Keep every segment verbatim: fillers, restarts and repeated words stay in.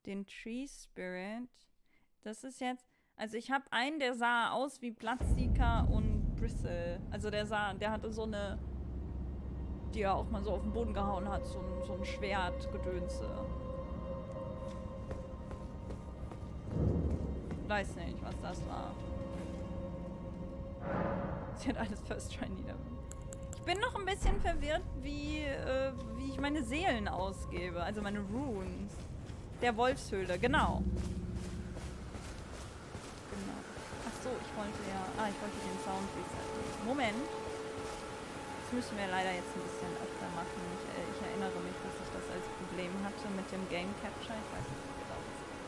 den Tree Spirit. Das ist jetzt... Also ich habe einen, der sah aus wie Bloodseeker und Bristle. Also der sah... Der hatte so eine... Die er auch mal so auf den Boden gehauen hat. So ein, so ein Schwertgedönse. Weiß nicht, was das war. Sie hat alles First Try nieder. Ich bin noch ein bisschen verwirrt, wie, äh, wie ich meine Seelen ausgebe. Also meine Runes. Der Wolfshöhle, genau. Genau. Ach so, ich wollte ja... Ah, ich wollte den Sound resetten. Moment. Das müssen wir leider jetzt ein bisschen öfter machen. Ich, äh, ich erinnere mich, dass ich das als Problem hatte mit dem Game Capture. Ich weiß nicht, wie genau das ist.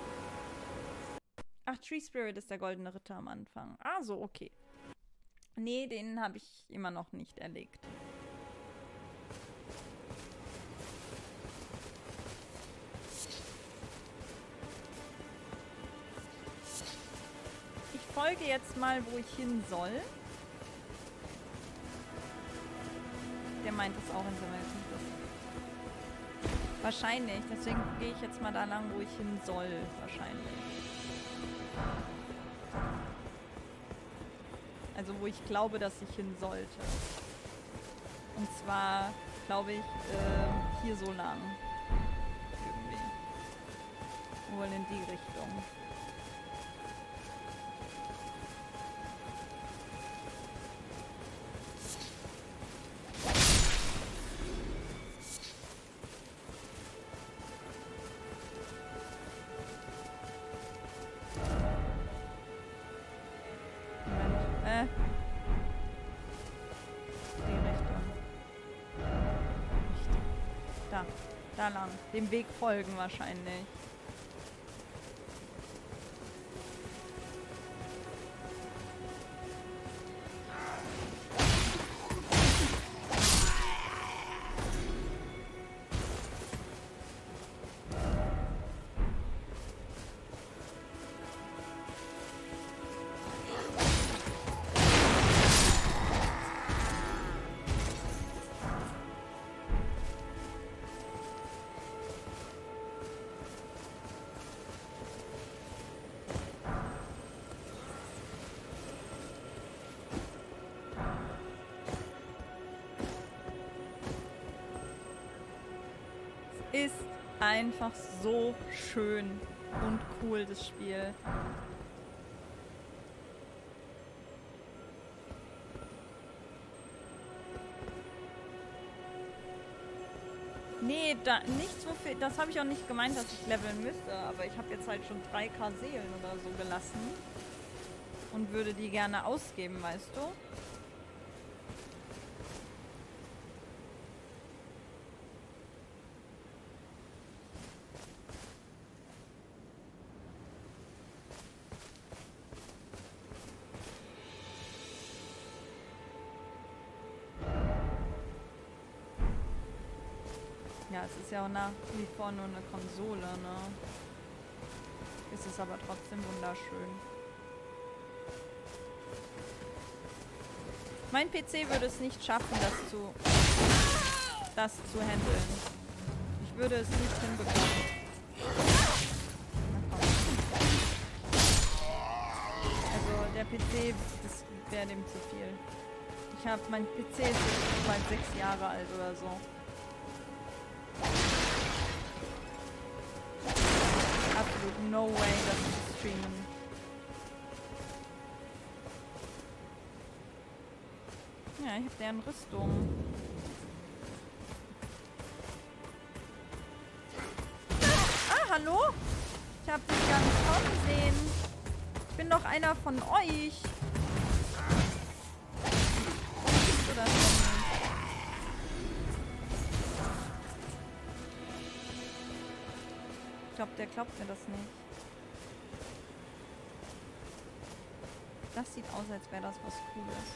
Ach, Tree Spirit ist der goldene Ritter am Anfang. Ah, so, okay. Nee, den habe ich immer noch nicht erlegt. Ich folge jetzt mal, wo ich hin soll. Der meint es auch in seiner das. Wahrscheinlich. Deswegen gehe ich jetzt mal da lang, wo ich hin soll. Wahrscheinlich. Also wo ich glaube, dass ich hin sollte. Und zwar, glaube ich, äh, hier so lang. Irgendwie. Wohl in die Richtung. Da lang. Dem Weg folgen wahrscheinlich. Ist einfach so schön und cool, das Spiel. Nee, da, nicht so viel. Das habe ich auch nicht gemeint, dass ich leveln müsste. Aber ich habe jetzt halt schon drei K Seelen oder so gelassen. Und würde die gerne ausgeben, weißt du? Ja, es ist ja auch nach wie vor nur eine Konsole, ne? Es ist aber trotzdem wunderschön. Mein P C würde es nicht schaffen, das zu, das zu handeln. Ich würde es nicht hinbekommen. Also der P C, das wäre dem zu viel. Ich habe, mein P C ist jetzt bald sechs Jahre alt oder so. Absolut no way, das zu streamen. Ja, ich hab deren Rüstung. Ah, hallo? Ich hab dich gar nicht kommen sehen. Ich bin doch einer von euch. Oder nicht? Ich glaube, der glaubt mir das nicht. Das sieht aus, als wäre das was Cooles.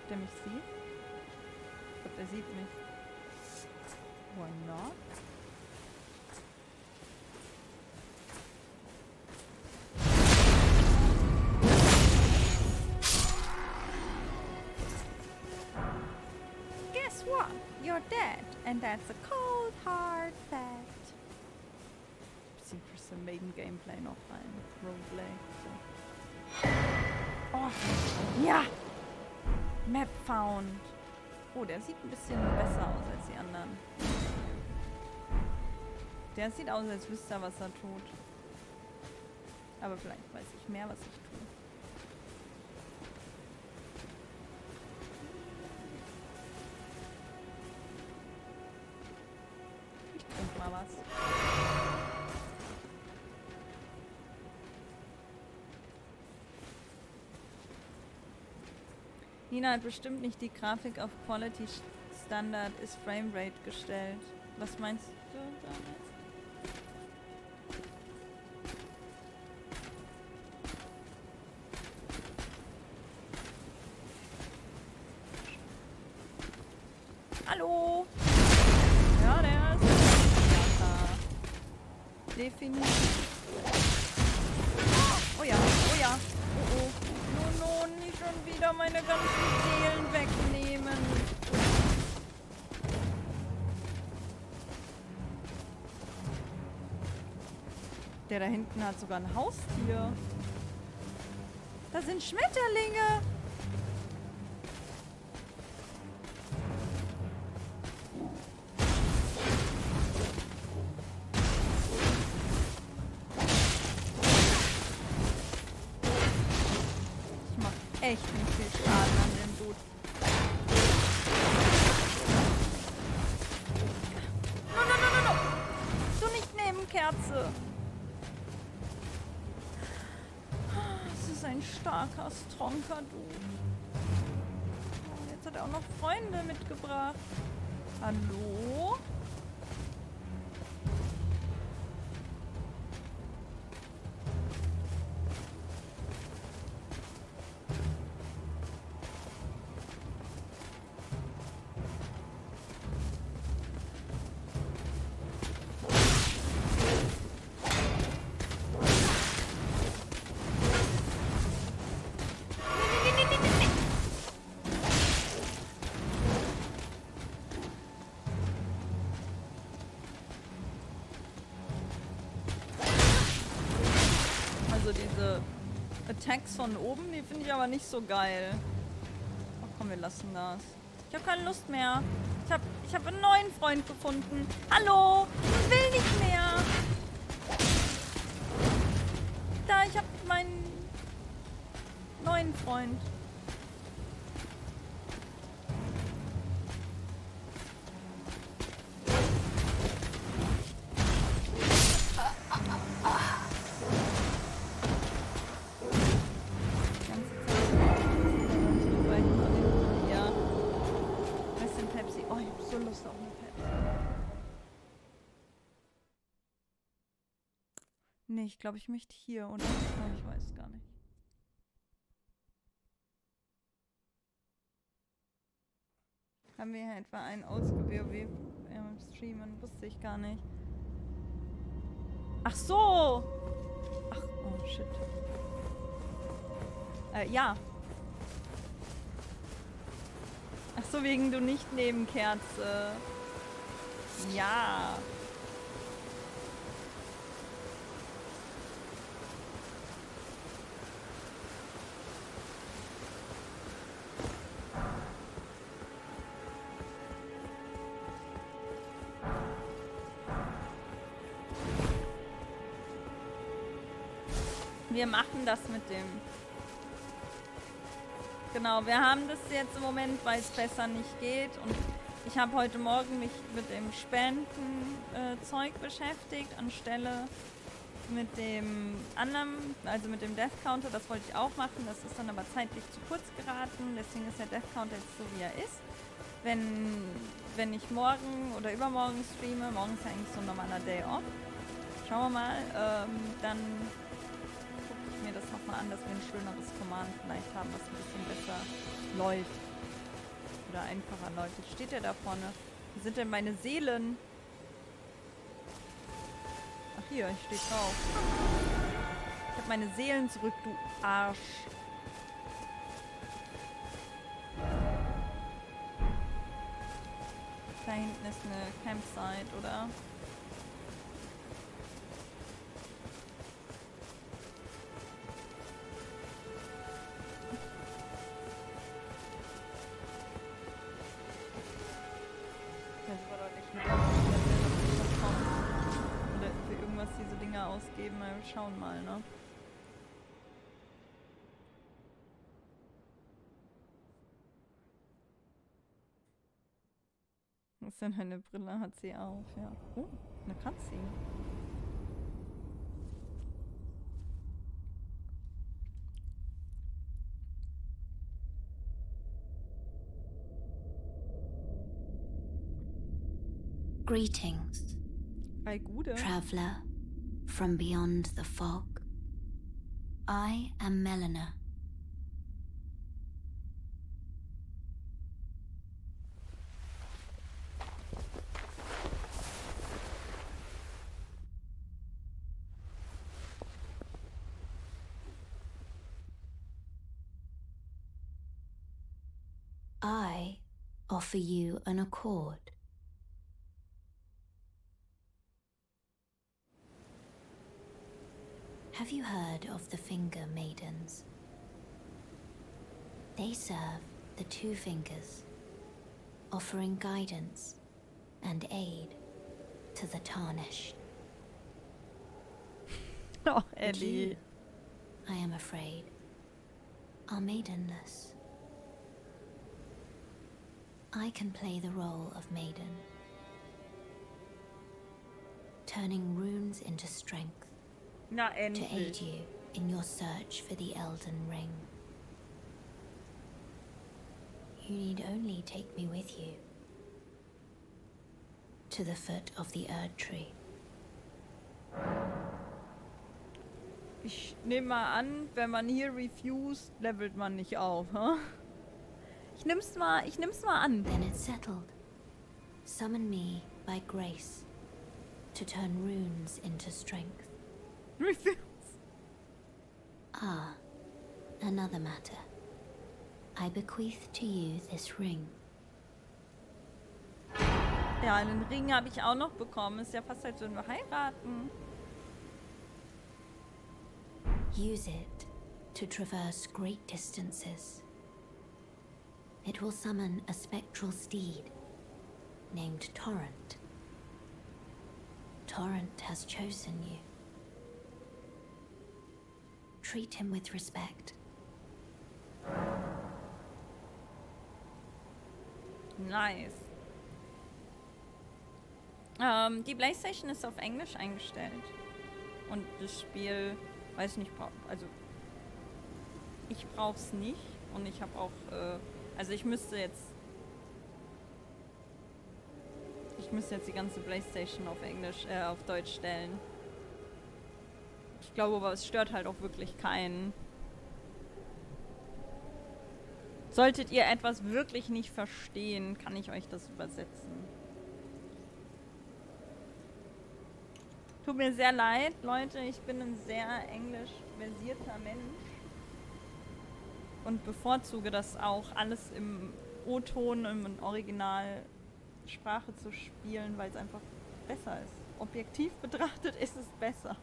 Ob der mich sieht? Ich glaube, der sieht mich. Why not? Guess what? You're dead. And that's a cold, hard fact. Bisschen Crystal Maiden Gameplay noch rein. Roleplay. So. Oh. Ja! Map found. Oh, der sieht ein bisschen besser aus als die anderen. Der sieht aus, als wüsste er, was er tut. Aber vielleicht weiß ich mehr, was ich tue. Ich trinke mal was. Nina hat bestimmt nicht die Grafik auf Quality Standard ist Framerate gestellt. Was meinst du damit? Hallo! Ja, der ist da. Definitiv. Oh ja, oh ja. Oh oh. No, no, nicht schon wieder meine ganzen Seelen wegnehmen. Der da hinten hat sogar ein Haustier. Da sind Schmetterlinge. Echt nicht viel Schaden an dem Dude. No, no, no, no, no! Du nicht neben Kerze! Es ist ein starker, stronker Dude. Oh, jetzt hat er auch noch Freunde mitgebracht. Hallo? Also diese Attacks von oben, die finde ich aber nicht so geil. Ach komm, wir lassen das. Ich habe keine Lust mehr. Ich habe ich hab einen neuen Freund gefunden. Hallo, ich will nicht mehr. Da, ich habe meinen neuen Freund. Nee, ich glaube, ich möchte hier, oder? Oh, ich weiß es gar nicht. Haben wir hier etwa einen ausge-WoW im Streamen? Wusste ich gar nicht. Ach so! Ach, oh shit. Äh, ja. Ach so, wegen du nicht neben Kerze. Ja. Wir machen das mit dem. Genau, wir haben das jetzt im Moment, weil es besser nicht geht. Und ich habe heute Morgen mich mit dem Spendenzeug äh, beschäftigt, anstelle mit dem anderen, also mit dem Death Counter. Das wollte ich auch machen. Das ist dann aber zeitlich zu kurz geraten. Deswegen ist der Death Counter jetzt so, wie er ist. Wenn, wenn ich morgen oder übermorgen streame, morgen ist ja eigentlich so ein normaler Day off. Schauen wir mal, ähm, dann mir das nochmal an, dass wir ein schöneres Command vielleicht haben, was ein bisschen besser läuft. wieder einfacher, Leute. Steht der da vorne? Wo sind denn meine Seelen? Ach hier, ich stehe drauf. Ich habe meine Seelen zurück, du Arsch. Da hinten ist eine Campsite, oder? Das war doch nicht mit oder für irgendwas diese Dinger ausgeben. Mal schauen mal, ne? Was ist denn eine Brille? Hat sie auf, ja. Oh, eine Cutscene. Greetings, Ei, Gude. traveler from beyond the fog. I am Melina. I offer you an accord. Have you heard of the Finger Maidens? They serve the Two Fingers, offering guidance and aid to the Tarnished. Oh, But Ellie. you, I am afraid, are maidenless. I can play the role of maiden, turning runes into strength Na, to aid endlich. you in your search for the Elden Ring. You need only take me with you to the foot of the Erd Tree. Ich nehme mal an, wenn man hier refused, levelt man nicht auf, hä? Ich nimm's mal, ich nimm's mal an. Then it's settled. Summon me by grace to turn runes into strength. Refuse. Ah, another matter. I bequeath to you this ring. Ja, einen Ring habe ich auch noch bekommen. Ist ja fast, als würden wir heiraten. Use it to traverse great distances. It will summon a spectral steed named Torrent. Torrent has chosen you. Treat him with respect. Nice. Ähm, die PlayStation ist auf Englisch eingestellt. Und das Spiel, weiß nicht, brauch, also ich brauch's nicht. Und ich habe auch, äh, also ich müsste jetzt, ich müsste jetzt die ganze PlayStation auf Englisch, äh, auf Deutsch stellen. Ich glaube, aber es stört halt auch wirklich keinen. Solltet ihr etwas wirklich nicht verstehen, kann ich euch das übersetzen. Tut mir sehr leid, Leute, ich bin ein sehr englisch versierter Mensch. Und bevorzuge das auch, alles im O-Ton, im Originalsprache zu spielen, weil es einfach besser ist. Objektiv betrachtet ist es besser.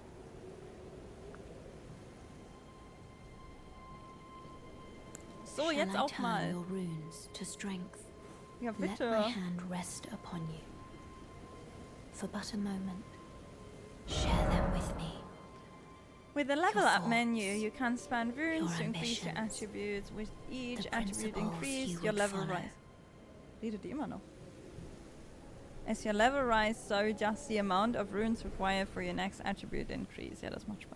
So, Shall jetzt I auch turn mal. your runes to strength? Ja, Let my bitte. hand rest upon you. For but a moment. Share them with me. With the level Your up menu, thoughts, you can spend runes your to increase your ambitions, attributes. With each the attribute principles increase, you your would level follow. rise. Redet die immer noch. As your level rise, so just the amount of runes required for your next attribute increase. Ja, das macht Spaß.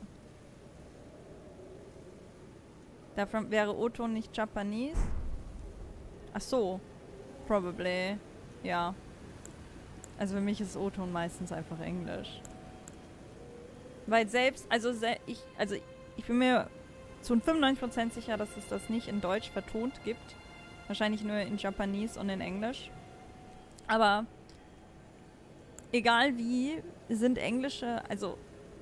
Davon wäre O-Ton nicht Japanese? Ach so. Probably. Ja. Also für mich ist O-Ton meistens einfach Englisch. Weil selbst, also se ich, also ich bin mir zu fünfundneunzig Prozent sicher, dass es das nicht in Deutsch vertont gibt. Wahrscheinlich nur in Japanese und in Englisch. Aber egal wie, sind englische, also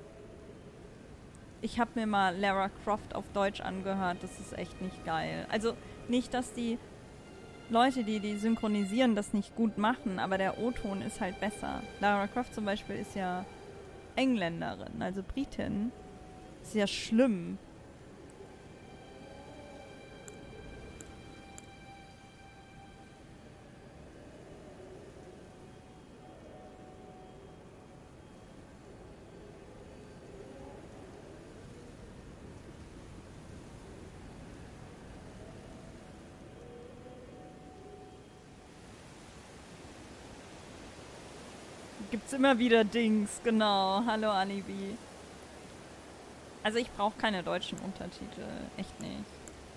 ich habe mir mal Lara Croft auf Deutsch angehört, das ist echt nicht geil. Also nicht, dass die Leute, die die synchronisieren, das nicht gut machen, aber der O-Ton ist halt besser. Lara Croft zum Beispiel ist ja Engländerin, also Britin. Ist ja schlimm. Gibt's immer wieder Dings, genau. Hallo Alibi. Also ich brauche keine deutschen Untertitel. Echt nicht.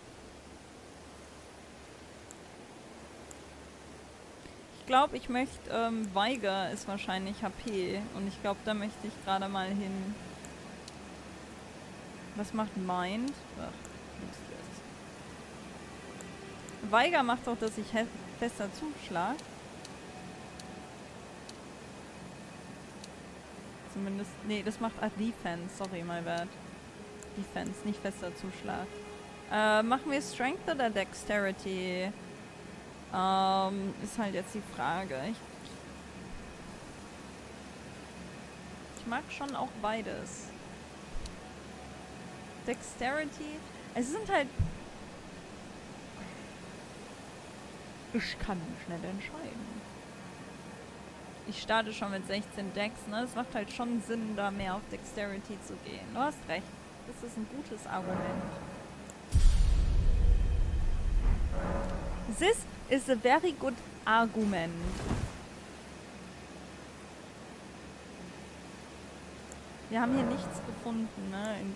Ich glaube, ich möchte, ähm, Weiger ist wahrscheinlich H P. Und ich glaube, da möchte ich gerade mal hin. Was macht Mind? Ach, useless. Weiger macht doch, dass ich fester zuschlag. Zumindest. Nee, das macht ah, Defense. Sorry, my bad. Defense, nicht fester Zuschlag. Äh, machen wir Strength oder Dexterity? Ähm, ist halt jetzt die Frage. Ich, ich mag schon auch beides. Dexterity. Es sind halt. Ich kann mich schnell entscheiden. Ich starte schon mit sechzehn Dex, ne? Es macht halt schon Sinn, da mehr auf Dexterity zu gehen. Du hast recht. Das ist ein gutes Argument. This is a very good argument. Wir haben hier nichts gefunden, ne? In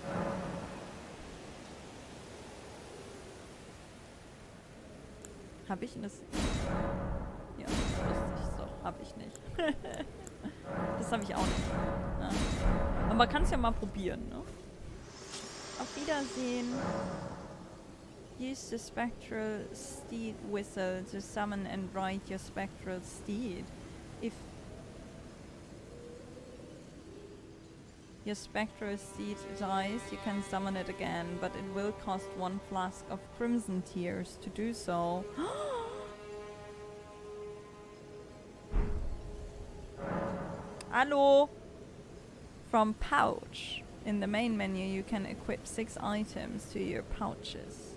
Hab ich das? Ja, wusste ich doch. Hab ich nicht. Das habe ich auch nicht. Ne? Aber man kann es ja mal probieren, ne? Auf Wiedersehen. Use the spectral steed whistle to summon and ride your spectral steed. If your spectral steed dies, you can summon it again, but it will cost one flask of crimson tears to do so. Hallo! From pouch. In the main menu, you can equip six items to your pouches.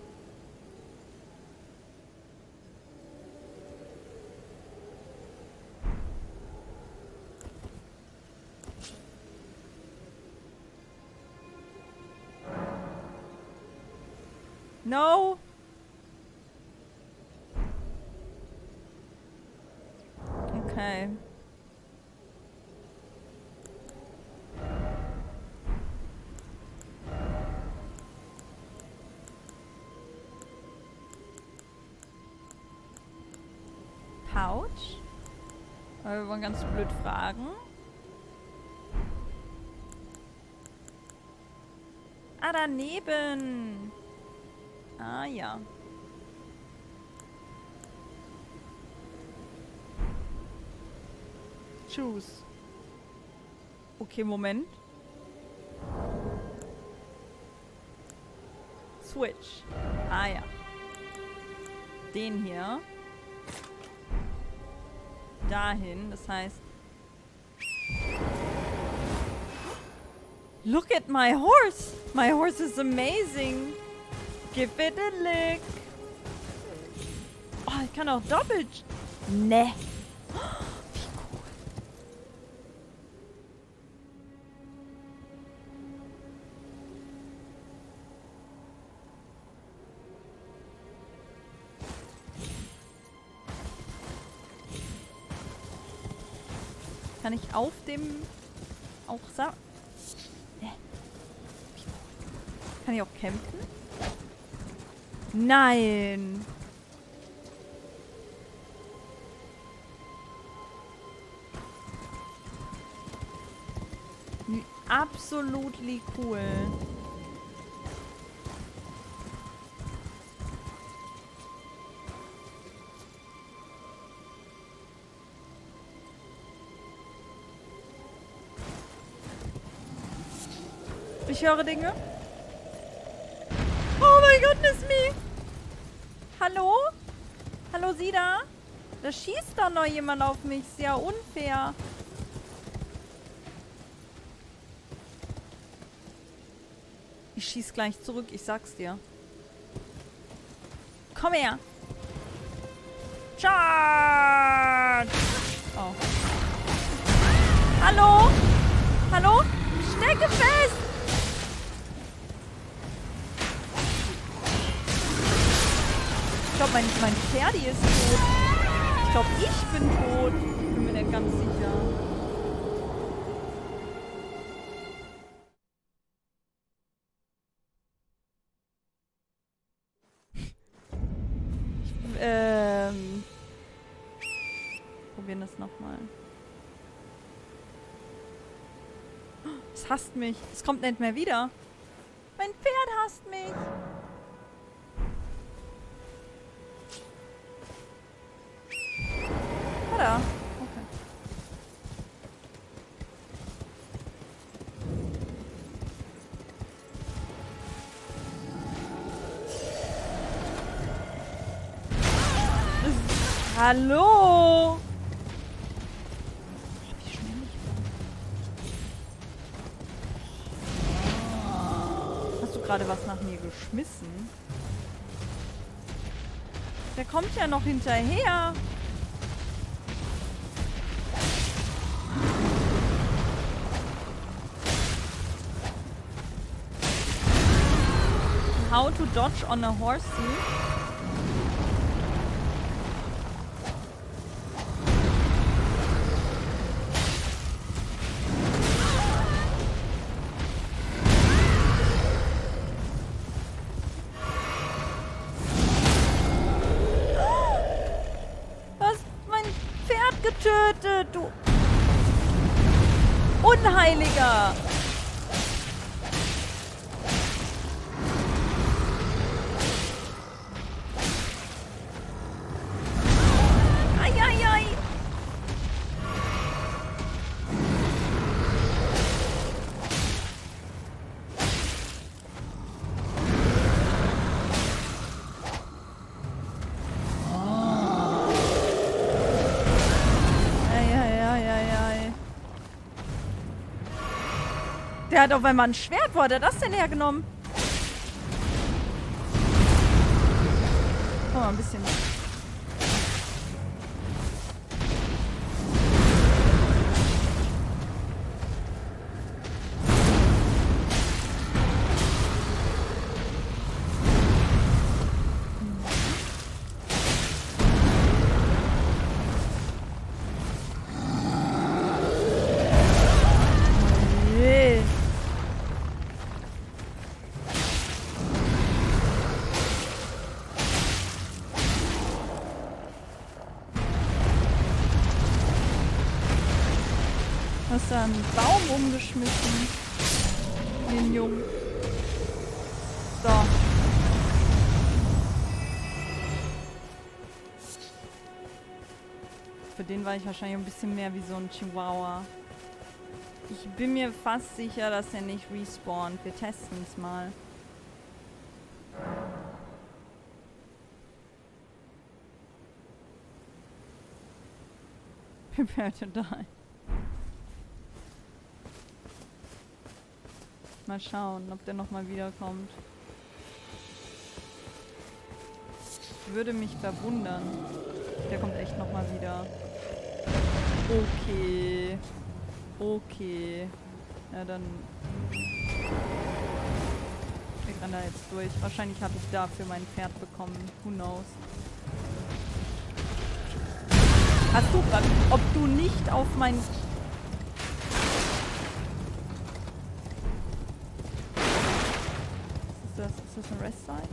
No! Okay. Pouch? Wir wollen ganz blöd fragen. Ah, daneben! Ah, ja. Choose. Okay, Moment. Switch. Ah, ja. Den hier. Dahin, das heißt... Look at my horse! My horse is amazing! Give it a lick! Oh, ich kann auch doppelt... Ne! Wie cool! Kann ich auf dem... auch sa... Ne. Kann ich auch kämpfen? Nein! Absolutely cool. Ich höre Dinge. Oh mein Gott, ist me. Hallo? Hallo, Sie da? Da schießt doch noch jemand auf mich. Ist ja unfair. Ich schieß gleich zurück, ich sag's dir. Komm her. Charge! Oh. Hallo? Hallo? Stecke fest! Ich glaube, mein, mein Pferdi ist tot. Ich glaube, ich bin tot. Ich bin mir nicht ganz sicher. Ähm. Probieren das nochmal. Es hasst mich. Es kommt nicht mehr wieder. Mein Pferd hasst mich. Ah, da. Okay. Hallo? Wie schnell ich war. Hast du gerade was nach mir geschmissen? Der kommt ja noch hinterher. How to dodge on a horsey? Getötet, du Unheiliger! Ei, ei, ei! Der hat auf einmal ein Schwert. Wo hat er das denn hergenommen? Komm mal ein bisschen. Hast da einen Baum umgeschmissen? Den Jungen. So. Für den war ich wahrscheinlich ein bisschen mehr wie so ein Chihuahua. Ich bin mir fast sicher, dass er nicht respawnt. Wir testen es mal. Prepare to die. Mal schauen, ob der nochmal wiederkommt. Würde mich verwundern. Der kommt echt nochmal wieder. Okay. Okay. Ja, dann... Ich renne da jetzt durch. Wahrscheinlich habe ich dafür mein Pferd bekommen. Who knows? Hast du... Ob du nicht auf mein... Das, ist das ein Rest Side?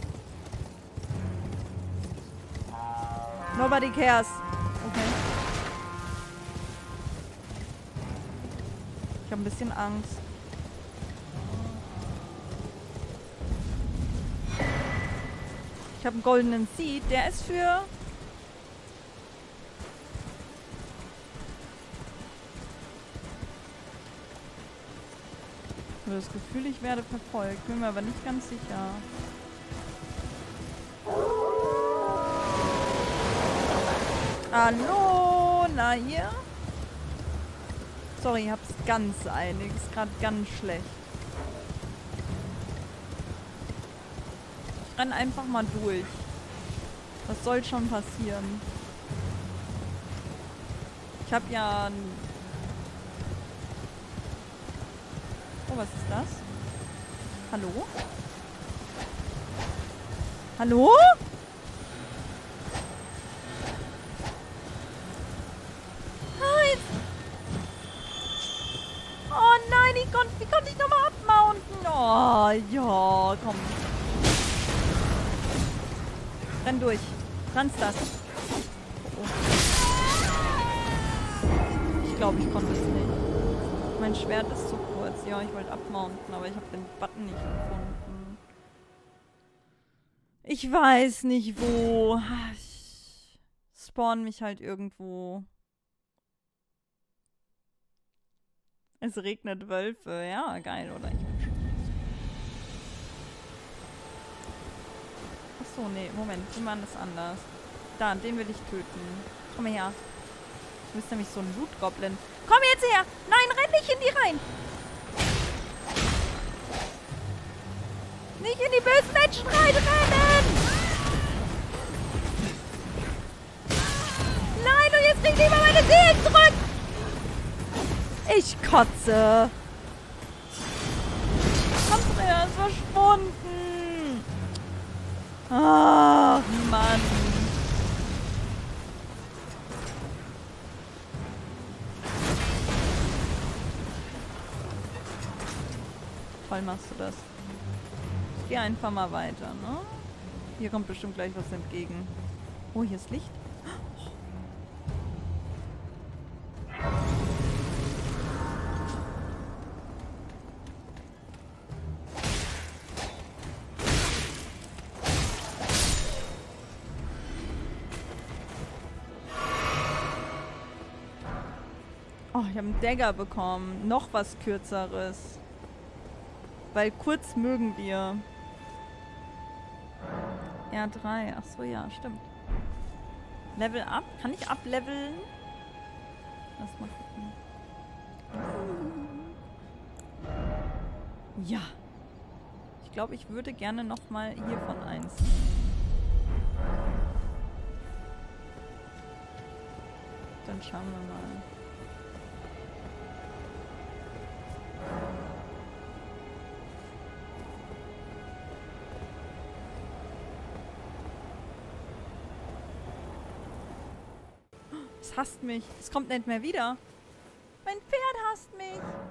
Nobody cares. Okay. Ich habe ein bisschen Angst. Ich habe einen goldenen Seed. Der ist für... Ich habe das Gefühl, ich werde verfolgt. Bin mir aber nicht ganz sicher. Hallo? Na hier? Sorry, ich hab's ganz eilig. Ist gerade ganz schlecht. Ich renn einfach mal durch. Was soll schon passieren? Ich hab ja... ein oh, was ist das? Hallo? Hallo? Nein! Oh nein, ich konnt, wie konnte ich nochmal abmounten? Oh, ja, komm. Renn durch. Ranz das. Oh. Ich glaube, ich konnte es nicht. Mein Schwert ist zu kurz. Ja, ich wollte abmounten, aber ich habe den Button nicht gefunden. Ich weiß nicht wo. Ich spawn mich halt irgendwo. Es regnet Wölfe. Ja, geil, oder? Ich bin schon. Achso, nee, Moment. Wir machen das anders. Da, den will ich töten. Komm her. Du bist nämlich so ein Loot-Goblin. Komm jetzt her! Nein, renn nicht in die rein! Nicht in die bösen Menschen reinrennen! Nein, und jetzt krieg ich mal meine Seelen zurück! Ich kotze! Andrea ist verschwunden! Ach, Mann! Toll machst du das. Ich geh einfach mal weiter, ne? Hier kommt bestimmt gleich was entgegen. Oh, hier ist Licht. Oh, ich habe einen Dagger bekommen. Noch was Kürzeres. Weil kurz mögen wir. R drei. Ach so, ja, stimmt. Level up? Kann ich ableveln? Lass mal gucken. Ja. Ich glaube, ich würde gerne nochmal hiervon eins nehmen. Dann schauen wir mal. Es hasst mich. Es kommt nicht mehr wieder. Mein Pferd hasst mich.